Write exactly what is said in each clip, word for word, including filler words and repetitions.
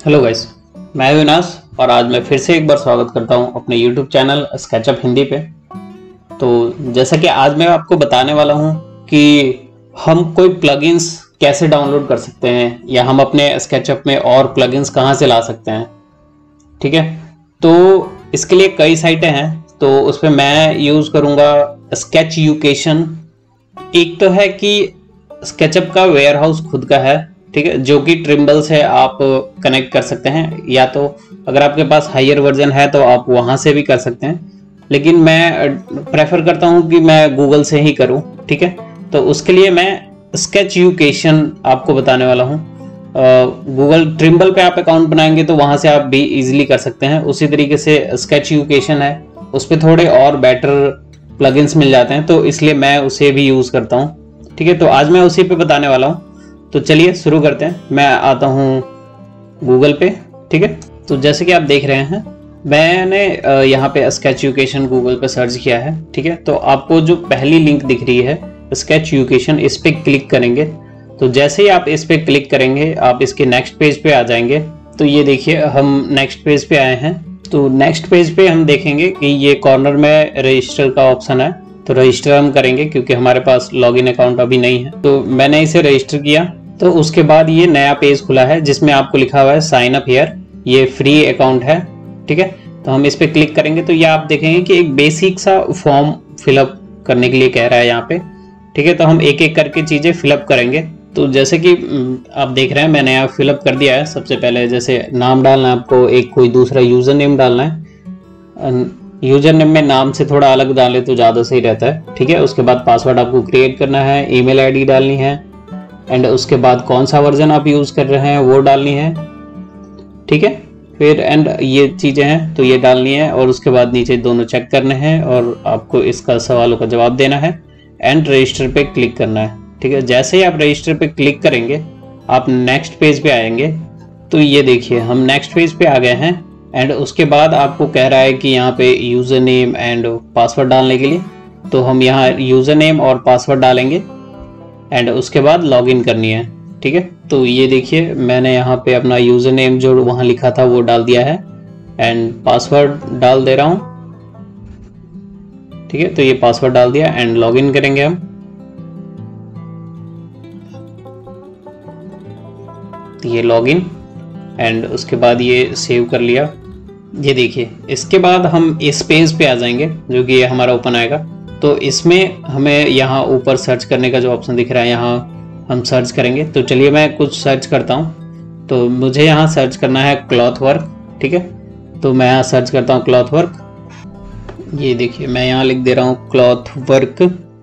Hello guys, मैं विनाश और आज मैं फिर से एक बार स्वागत करता हूं अपने यूट्यूब चैनल स्केचअप हिंदी पे। तो जैसा कि आज मैं आपको बताने वाला हूं कि हम कोई प्लगइन्स कैसे डाउनलोड कर सकते हैं या हम अपने स्केचअप में और प्लगइन्स कहां से ला सकते हैं। ठीक है, तो इसके लिए कई साइटें हैं, तो उस पर मैं यूज़ करूँगा स्केच यूकेशन। एक तो है कि स्केचअप का वेयर हाउस खुद का है, ठीक है, जो कि ट्रिम्बल से आप कनेक्ट कर सकते हैं, या तो अगर आपके पास हायर वर्जन है तो आप वहां से भी कर सकते हैं, लेकिन मैं प्रेफर करता हूं कि मैं गूगल से ही करूं। ठीक है, तो उसके लिए मैं स्केच यूकेशन आपको बताने वाला हूं। गूगल ट्रिम्बल पे आप अकाउंट बनाएंगे तो वहां से आप भी इजीली कर सकते हैं। उसी तरीके से स्केच यूकेशन है, उस पर थोड़े और बेटर प्लगइन्स मिल जाते हैं, तो इसलिए मैं उसे भी यूज करता हूँ। ठीक है, तो आज मैं उसी पे बताने वाला हूँ। तो चलिए शुरू करते हैं। मैं आता हूँ गूगल पे। ठीक है, तो जैसे कि आप देख रहे हैं मैंने यहाँ पे स्केच यूकेशन गूगल पे सर्च किया है। ठीक है, तो आपको जो पहली लिंक दिख रही है स्केच यूकेशन, इस पे क्लिक करेंगे। तो जैसे ही आप इस पे क्लिक करेंगे आप इसके नेक्स्ट पेज पे आ जाएंगे। तो ये देखिए हम नेक्स्ट पेज पे आए हैं। तो नेक्स्ट पेज पे हम देखेंगे कि ये कॉर्नर में रजिस्टर का ऑप्शन है, तो रजिस्टर हम करेंगे क्योंकि हमारे पास लॉगिन अकाउंट अभी नहीं है। तो मैंने इसे रजिस्टर किया। तो उसके बाद ये नया पेज खुला है जिसमें आपको लिखा हुआ है साइन अप हियर, ये फ्री अकाउंट है। ठीक है, तो हम इस पे क्लिक करेंगे तो ये आप देखेंगे कि एक बेसिक सा फॉर्म फिलअप करने के लिए कह रहा है यहाँ पे। ठीक है, तो हम एक एक करके चीजें फिलअप करेंगे। तो जैसे कि आप देख रहे हैं मैंने यहाँ फिलअप कर दिया है। सबसे पहले जैसे नाम डालना है आपको, एक कोई दूसरा यूजर नेम डालना है। यूजर नेम में नाम से थोड़ा अलग डाले तो ज़्यादा सही रहता है। ठीक है, उसके बाद पासवर्ड आपको क्रिएट करना है, ईमेल आईडी डालनी है, एंड उसके बाद कौन सा वर्जन आप यूज़ कर रहे हैं वो डालनी है। ठीक है, फिर एंड ये चीज़ें हैं तो ये डालनी है, और उसके बाद नीचे दोनों चेक करने हैं और आपको इसका सवालों का जवाब देना है, एंड रजिस्टर पे क्लिक करना है। ठीक है, जैसे ही आप रजिस्टर पे क्लिक करेंगे आप नेक्स्ट पेज पे आएंगे। तो ये देखिए हम नेक्स्ट पेज पे आ गए हैं, एंड उसके बाद आपको कह रहा है कि यहाँ पे यूज़र नेम एंड पासवर्ड डालने के लिए, तो हम यहाँ यूज़र नेम और पासवर्ड डालेंगे, एंड उसके बाद लॉगिन करनी है। ठीक है, तो ये देखिए मैंने यहाँ पे अपना यूज़र नेम जो वहाँ लिखा था वो डाल दिया है, एंड पासवर्ड डाल दे रहा हूँ। ठीक है, तो ये पासवर्ड डाल दिया एंड लॉगिन करेंगे हम। तो ये लॉगिन, एंड उसके बाद ये सेव कर लिया। ये देखिए इसके बाद हम इस पेज पे आ जाएंगे जो कि ये हमारा ओपन आएगा। तो इसमें हमें यहाँ ऊपर सर्च करने का जो ऑप्शन दिख रहा है यहाँ हम सर्च करेंगे। तो चलिए मैं कुछ सर्च करता हूँ। तो मुझे यहाँ सर्च करना है क्लॉथ वर्क। ठीक है, तो मैं यहाँ सर्च करता हूँ क्लॉथ वर्क। ये देखिए मैं यहाँ लिख दे रहा हूँ क्लॉथ वर्क।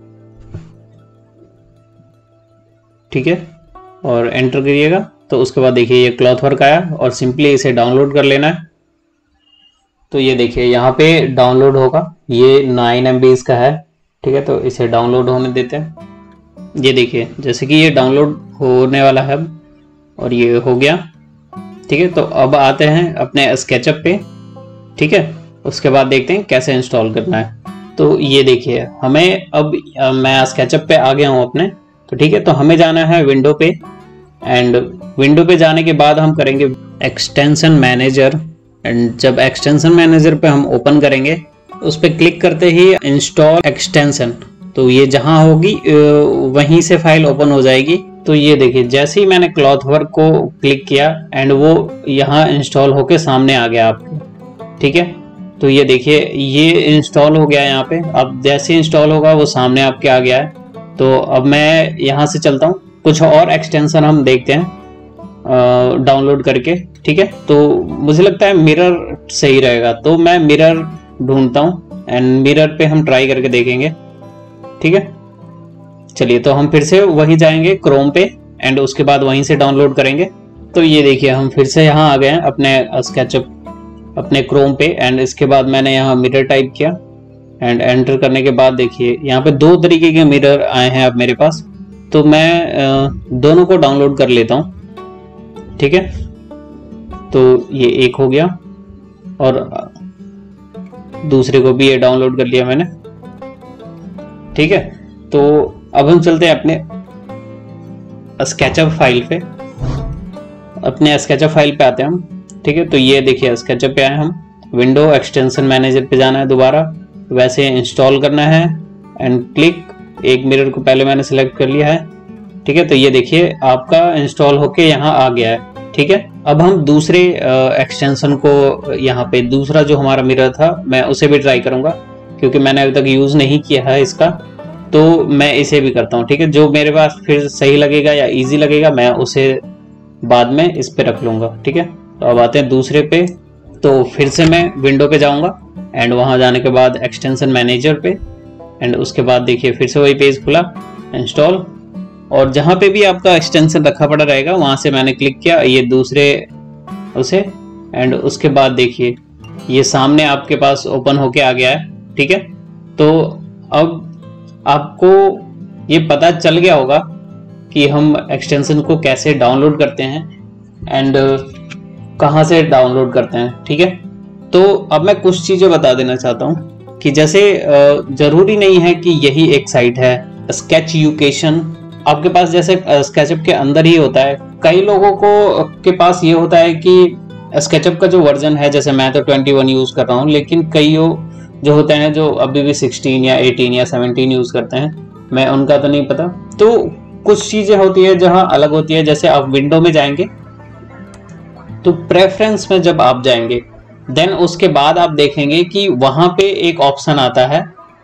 ठीक है, और एंटर करिएगा। तो उसके बाद देखिए ये क्लॉथ वर्क आया और सिंपली इसे डाउनलोड कर लेना है। तो ये देखिए यहाँ पे डाउनलोड होगा, ये नाइन एम बी का है। ठीक है, तो इसे डाउनलोड होने देते हैं। ये देखिए जैसे कि ये डाउनलोड होने वाला है और ये हो गया। ठीक है, तो अब आते हैं अपने स्केचअप पे। ठीक है, उसके बाद देखते हैं कैसे इंस्टॉल करना है। तो ये देखिए हमें अब मैं स्केचअप पे आ गया हूँ अपने। तो ठीक है, तो हमें जाना है विंडो पे, एंड विंडो पे जाने के बाद हम करेंगे एक्सटेंशन मैनेजर। एंड जब एक्सटेंशन मैनेजर पे हम ओपन करेंगे उस पर क्लिक करते ही इंस्टॉल एक्सटेंशन, तो ये जहां होगी वहीं से फाइल ओपन हो जाएगी। तो ये देखिए जैसे ही मैंने क्लॉथ वर्क को क्लिक किया एंड वो यहाँ इंस्टॉल होके सामने आ गया आपके। ठीक है, तो ये देखिए ये इंस्टॉल हो गया यहाँ पे। अब जैसे इंस्टॉल होगा वो सामने आपके आ गया है। तो अब मैं यहाँ से चलता हूँ, कुछ और एक्सटेंशन हम देखते हैं डाउनलोड करके। ठीक है, तो मुझे लगता है मिरर सही रहेगा, तो मैं मिरर ढूंढता हूँ एंड मिरर पे हम ट्राई करके देखेंगे। ठीक है, चलिए तो हम फिर से वही जाएंगे क्रोम पे, एंड उसके बाद वहीं से डाउनलोड करेंगे। तो ये देखिए हम फिर से यहाँ आ गए हैं अपने स्केचअप अपने क्रोम पे, एंड इसके बाद मैंने यहाँ मिरर टाइप किया एंड एंटर करने के बाद देखिए यहाँ पे दो तरीके के मिरर आए हैं अब मेरे पास। तो मैं दोनों को डाउनलोड कर लेता हूँ। ठीक है, तो ये एक हो गया और दूसरे को भी ये डाउनलोड कर लिया मैंने। ठीक है, तो अब हम चलते हैं अपने स्केचअप फाइल पे, अपने स्केचअप फाइल पे आते हैं हम, ठीक है। तो ये देखिए स्केचअप पे आए हम, विंडो एक्सटेंशन मैनेजर पे जाना है दोबारा, वैसे इंस्टॉल करना है एंड क्लिक। एक मिरर को पहले मैंने सिलेक्ट कर लिया है, ठीक है। तो ये देखिए आपका इंस्टॉल होके यहाँ आ गया है, ठीक है। अब हम दूसरे एक्सटेंशन को यहाँ पे, दूसरा जो हमारा मिरर था मैं उसे भी ट्राई करूंगा, क्योंकि मैंने अभी तक यूज नहीं किया है इसका, तो मैं इसे भी करता हूँ, ठीक है। जो मेरे पास फिर सही लगेगा या इजी लगेगा मैं उसे बाद में इस पे रख लूंगा, ठीक है। तो अब आते हैं दूसरे पे। तो फिर से मैं विंडो पे जाऊंगा एंड वहां जाने के बाद एक्सटेंशन मैनेजर पे, एंड उसके बाद देखिए फिर से वही पेज खुला, इंस्टॉल। और जहां पे भी आपका एक्सटेंशन रखा पड़ा रहेगा वहां से मैंने क्लिक किया, ये दूसरे उसे, एंड उसके बाद देखिए ये सामने आपके पास ओपन होके आ गया है, ठीक है। तो अब आपको ये पता चल गया होगा कि हम एक्सटेंशन को कैसे डाउनलोड करते हैं एंड कहां से डाउनलोड करते हैं, ठीक है। तो अब मैं कुछ चीजें बता देना चाहता हूं कि जैसे जरूरी नहीं है कि यही एक साइट है स्केचुकेशन आपके पास, जैसे स्केचअप के अंदर ही होता है। कई लोगों को के पास ये होता है कि स्केचअप का जो वर्जन है, जैसे मैं तो इक्कीस यूज कर रहा हूँ, लेकिन कई जो होते हैं जो अभी भी सोलह या अठारह या सत्रह यूज करते हैं, मैं उनका तो नहीं पता। तो कुछ चीजें होती है जहां अलग होती है। जैसे आप विंडो में जाएंगे तो प्रेफरेंस में जब आप जाएंगे देन उसके बाद आप देखेंगे कि वहां पे एक ऑप्शन आता है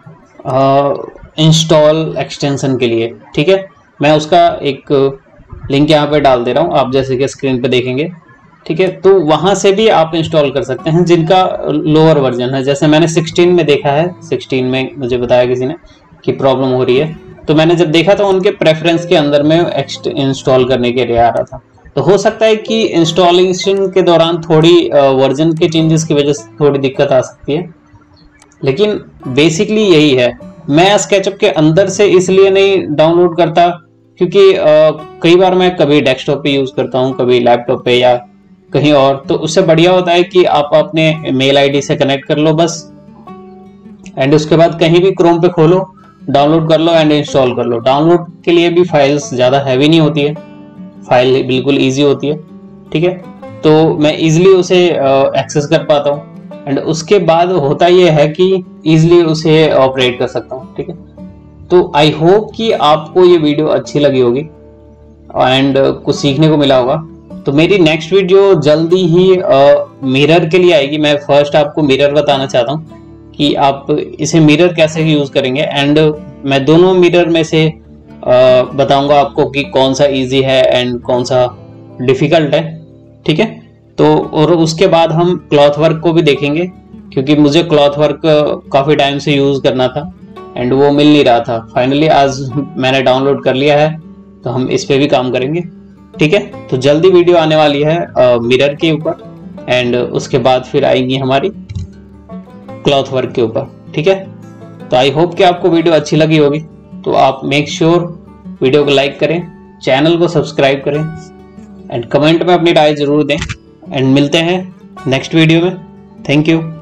इंस्टॉल एक्सटेंशन के लिए, ठीक है। मैं उसका एक लिंक यहाँ पे डाल दे रहा हूँ, आप जैसे कि स्क्रीन पे देखेंगे, ठीक है। तो वहां से भी आप इंस्टॉल कर सकते हैं जिनका लोअर वर्जन है। जैसे मैंने सोलह में देखा है, सोलह में मुझे बताया किसी ने कि प्रॉब्लम हो रही है, तो मैंने जब देखा तो उनके प्रेफरेंस के अंदर में इंस्टॉल करने के लिए आ रहा था। तो हो सकता है कि इंस्टॉलेशन के दौरान थोड़ी वर्जन के चेंजेस की वजह से थोड़ी दिक्कत आ सकती है, लेकिन बेसिकली यही है। मैं स्केचअप के अंदर से इसलिए नहीं डाउनलोड करता क्योंकि कई बार मैं कभी डेस्कटॉप पे यूज करता हूँ, कभी लैपटॉप पे या कहीं और, तो उससे बढ़िया होता है कि आप अपने मेल आईडी से कनेक्ट कर लो बस, एंड उसके बाद कहीं भी क्रोम पे खोलो, डाउनलोड कर लो एंड इंस्टॉल कर लो। डाउनलोड के लिए भी फाइल्स ज्यादा हैवी नहीं होती है, फाइल बिल्कुल इजी होती है, ठीक है। तो मैं इजीली उसे एक्सेस कर पाता हूँ एंड उसके बाद होता यह है कि इजीली उसे ऑपरेट कर सकता हूँ, ठीक है। तो आई होप कि आपको ये वीडियो अच्छी लगी होगी एंड कुछ सीखने को मिला होगा। तो मेरी नेक्स्ट वीडियो जल्दी ही मिरर के लिए आएगी। मैं फर्स्ट आपको मिरर बताना चाहता हूँ कि आप इसे मिरर कैसे यूज करेंगे, एंड मैं दोनों मिरर में से बताऊंगा आपको कि कौन सा इजी है एंड कौन सा डिफिकल्ट है, ठीक है। तो और उसके बाद हम क्लॉथ वर्क को भी देखेंगे, क्योंकि मुझे क्लॉथ वर्क काफी टाइम से यूज करना था एंड वो मिल नहीं रहा था। फाइनली आज मैंने डाउनलोड कर लिया है, तो हम इस पे भी काम करेंगे, ठीक है। तो जल्दी वीडियो आने वाली है मिरर के ऊपर एंड उसके बाद फिर आएंगी हमारी क्लॉथ वर्क के ऊपर, ठीक है। तो आई होप कि आपको वीडियो अच्छी लगी होगी। तो आप मेक श्योर वीडियो को लाइक करें, चैनल को सब्सक्राइब करें एंड कमेंट में अपनी राय जरूर दें, एंड मिलते हैं नेक्स्ट वीडियो में। Thank you.